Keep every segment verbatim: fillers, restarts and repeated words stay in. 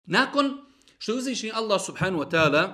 Nakon što je uzvišeni Allah subhanahu wa ta'ala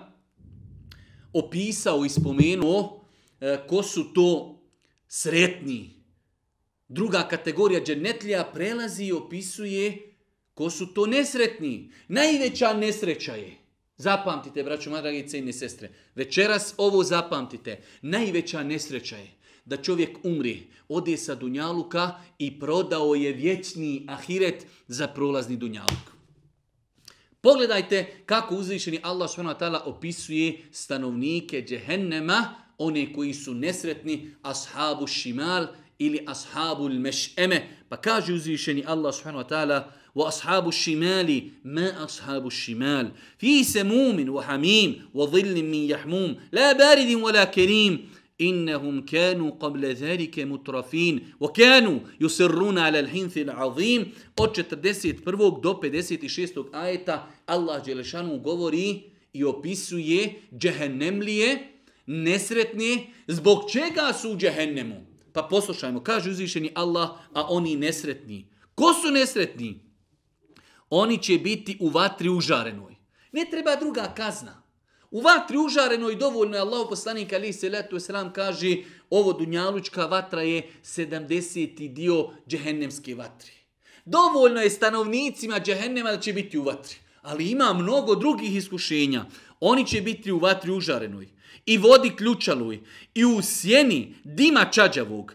opisao i spomenuo e, ko su to sretni, druga kategorija džennetlija prelazi i opisuje ko su to nesretni. Najveća nesreća je, zapamtite, braćo moja, dragi cijene i sestre, večeras ovo zapamtite, najveća nesreća je da čovjek umri, ode sa dunjaluka i prodao je vječni ahiret za prolazni dunjaluk. Pogledajte kako uzvišeni Allah subhanahu wa ta'ala opisuje stanovnike džehennema, one koji su nesretni, ashabu šimal ili ashabu meš'eme. Pa kaže uzvišeni Allah subhanahu wa ta'ala: wa ashabu šimali, ma ashabu šimal, fi semumin wa hamim, wa dhillim min jahmum, la baridin wa la kerim, إنهم كانوا قبل ذلك مترفين وكانوا يصرون على الحنث العظيم. Od četrdeset prvog do pedeset šestog ajeta Allah dželešanu govori i opisuje džehennemlije, nesretne, zbog čega su u džehennemu. Pa poslušajmo, kaže uzvišeni Allah, a oni nesretni. Ko su nesretni? Oni će biti u vatri užarenoj. Ne treba druga kazna. U vatri užarenoj dovoljno je, Allahu poslanik alejhi selatu vesselam kaže, ovo dunjalučka vatra je sedamdeseti dio džehennemske vatri. Dovoljno je stanovnicima džehennema da će biti u vatri. Ali ima mnogo drugih iskušenja. Oni će biti u vatri užarenoj i vodi ključaloj i u sjeni dima čađavog.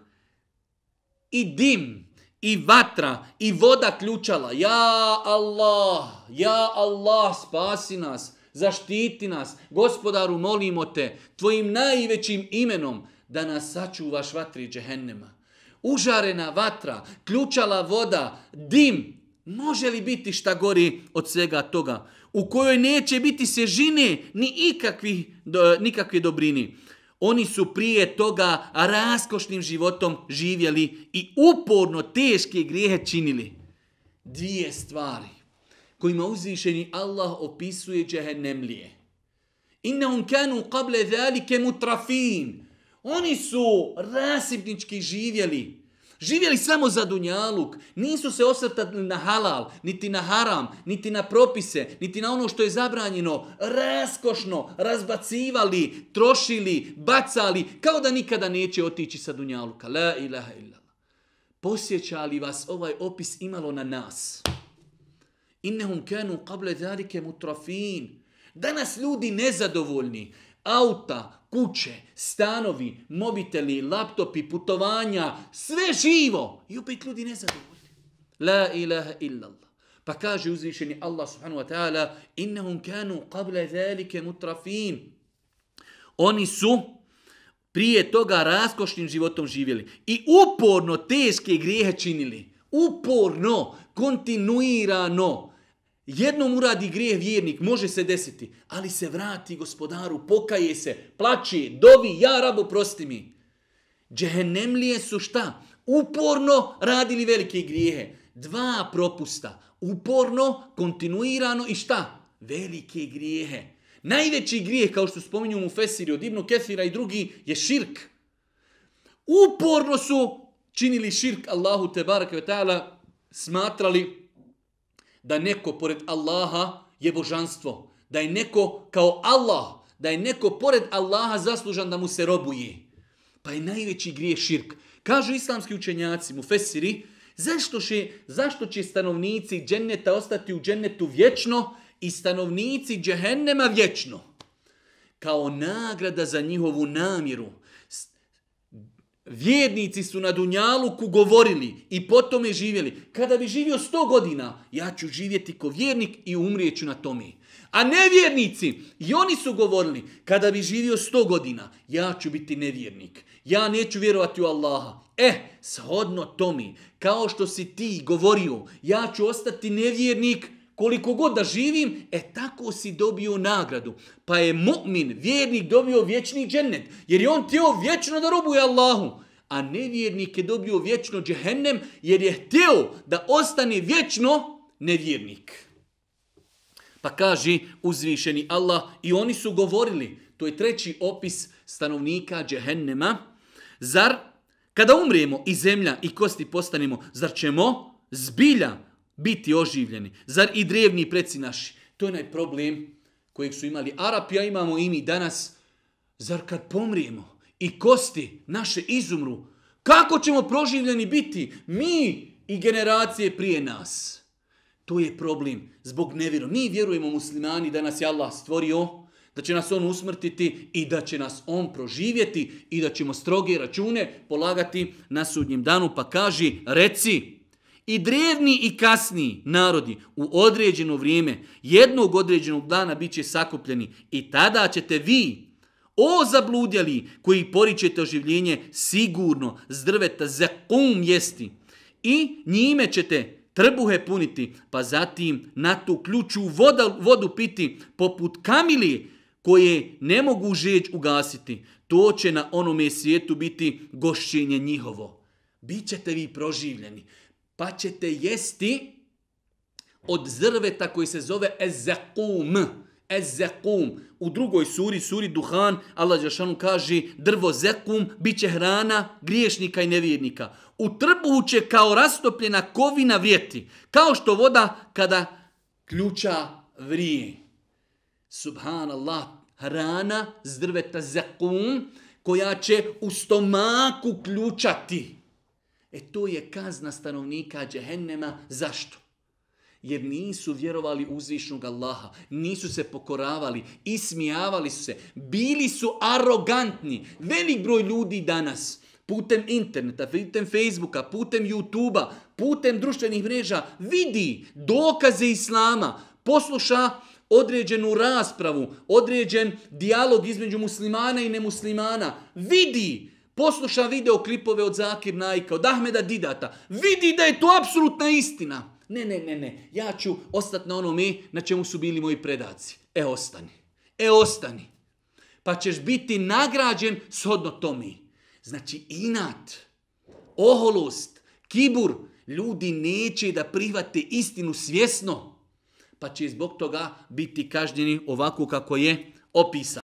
I dim, i vatra, i voda ključala. Ja Allah, ja Allah, spasi nas. Zaštiti nas, Gospodaru, molimo te, tvojim najvećim imenom da nas sačuvaš vatri džehennema. Užarena vatra, ključala voda, dim, može li biti šta gori od svega toga, u kojoj neće biti svježine ni ikakvi, do, nikakve dobrini. Oni su prije toga raskošnim životom živjeli i uporno teške grijehe činili. Dvije stvari kojima uzvišeni Allah opisuje džehennemlije. Innahum kanu qabla zalika mutrafin. Oni su rasipnički živjeli. Živjeli samo za dunjaluk. Nisu se osvrtali na halal, niti na haram, niti na propise, niti na ono što je zabranjeno. Raskošno razbacivali, trošili, bacali, kao da nikada neće otići sa dunjaluka. La ilaha illallah. Posjeća li vas ovaj opis imalo na nas? Innahum kanu qabla zalika mutrafin. Danas ljudi nezadovoljni. Auta, kuće, stanovi, mobiteli, laptopi, putovanja, sve živo. I opet ljudi nezadovoljni. La ilaha illallah. Pa kaže uzvišeni Allah subhanahu wa ta'ala: innahum kanu qabla zalika mutrafin. Oni su prije toga raskošnim životom živjeli i uporno teške grijehe činili. Uporno, kontinuirano. Jednom uradi grijeh vjernik, može se desiti, ali se vrati Gospodaru, pokaje se, plače, dovi, ja rabo, prosti mi. Džehennemlije su šta? Uporno radili velike grijehe. Dva propusta. Uporno, kontinuirano i šta? Velike grijehe. Najveći grijeh, kao što spominju mufesiri od Ibnu Kethira i drugi, je širk. Uporno su činili širk Allahu tebareke ve ta'ala, smatrali da neko pored Allaha je božanstvo, da je neko kao Allah, da je neko pored Allaha zaslužan da mu se robuje. Pa je najveći grijeh širk. Kažu islamski učenjaci, mufesiri, zašto će, zašto će stanovnici dženneta ostati u džennetu vječno i stanovnici džehennema vječno? Kao nagrada za njihovu namjeru. Vjernici su na dunjaluku govorili i potom je živjeli. Kada bi živio sto godina, ja ću živjeti ko vjernik i umrijeću na tome. A nevjernici, i oni su govorili, kada bi živio sto godina, ja ću biti nevjernik. Ja neću vjerovati u Allaha. Eh, shodno tome, kao što si ti govorio, ja ću ostati nevjernik koliko god da živim, e tako si dobio nagradu. Pa je mu'min, vjernik, dobio vječni džennet, jer je on htio vječno da robuje Allahu. A nevjernik je dobio vječno džehennem, jer je htio da ostane vječno nevjernik. Pa kaže uzvišeni Allah, i oni su govorili, to je treći opis stanovnika džehennema, zar kada umrijemo i zemlja i kosti postanemo, zar ćemo zbilja biti oživljeni? Zar i drevni preci naši To je onaj problem kojeg su imali Arapi, a imamo i mi danas. Zar kad pomrijemo i kosti naše izumru, kako ćemo proživljeni biti? Mi i generacije prije nas. To je problem zbog nevjeru. Mi vjerujemo muslimani da nas je Allah stvorio, da će nas on usmrtiti i da će nas on proživjeti i da ćemo stroge račune polagati na sudnjem danu. Pa kaži, reci, i drevni i kasniji narodi u određeno vrijeme, jednog određenog dana bit će sakupljeni i tada ćete vi, o zabludjeli koji poričete oživljenje, sigurno s drveta zekum jesti i njime ćete trbuhe puniti, pa zatim na tu ključu voda, vodu piti poput kamili koje ne mogu žeđ ugasiti. To će na onome svijetu biti gošćenje njihovo. Bićete vi proživljeni, pa ćete jesti od zrveta koji se zove ezekum. Ezekum. U drugoj suri, suri Duhan, Allah dželešanu kaže drvo zekum bit će hrana griješnika i nevjernika. U trbuhu će kao rastopljena kovina vrijeti, kao što voda kada ključa vrije. Subhanallah, hrana z drveta zekum koja će u stomaku ključati. E to je kazna stanovnika džehennema. Zašto? Jer nisu vjerovali uzvišnog Allaha, nisu se pokoravali, ismijavali su se, bili su arogantni. Velik broj ljudi danas putem interneta, putem Facebooka, putem YouTubea, putem društvenih mreža vidi dokaze Islama, posluša određenu raspravu, određen dijalog između muslimana i nemuslimana, vidi, posluša videoklipove od Zakir Naika, od Ahmeda Didata, vidi da je to apsolutna istina. Ne, ne, ne, ne, ja ću ostati na onome na čemu su bili moji predaci. E, ostani. E, ostani. Pa ćeš biti nagrađen shodno tome. Znači, inat, oholost, kibur, ljudi neće da prihvate istinu svjesno, pa će zbog toga biti kažnjeni ovako kako je opisano.